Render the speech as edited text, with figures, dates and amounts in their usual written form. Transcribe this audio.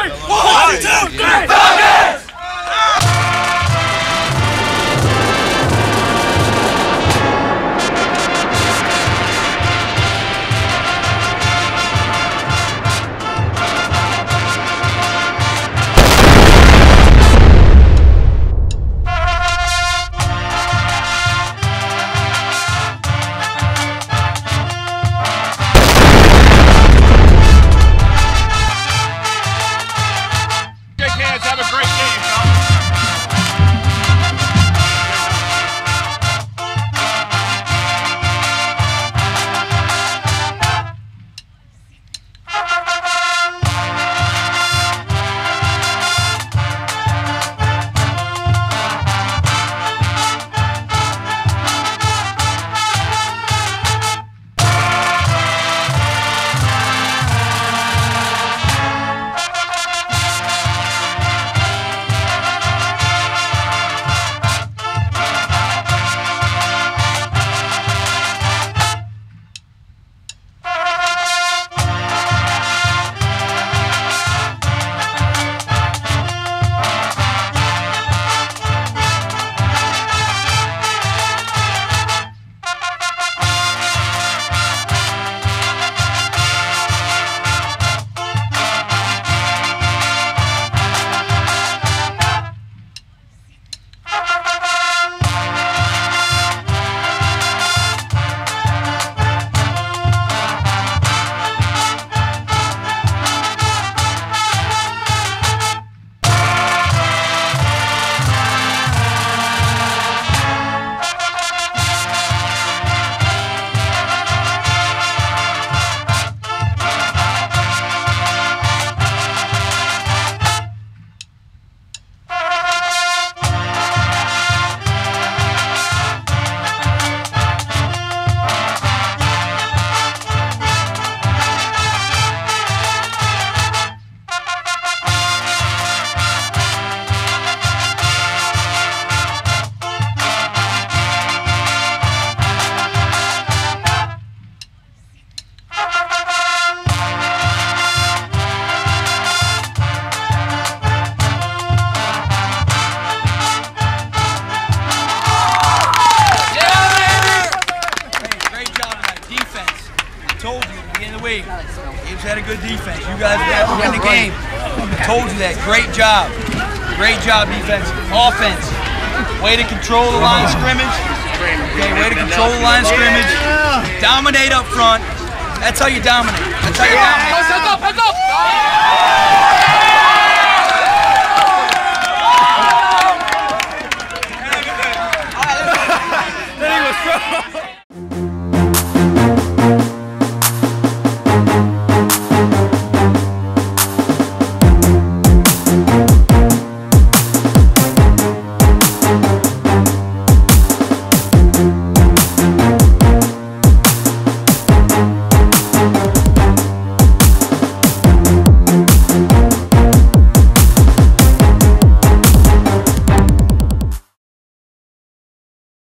three. 1, 2, 3. Falcons! Have a great game, fellas. Told you at the beginning of the week, Gibbs had a good defense. You guys have to win the game. I told you that. Great job. Great job, defense. Offense. Way to control the line of scrimmage. Okay, way to control the line of scrimmage. Dominate up front. That's how you dominate. That's how you dominate. Heads up, heads up!